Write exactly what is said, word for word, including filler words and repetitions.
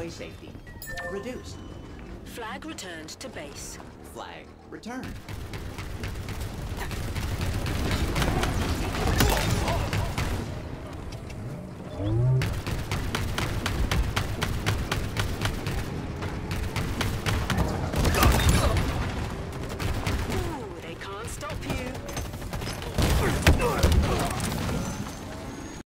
runway safety reduced. Flag returned to base. Flag returned. Oh!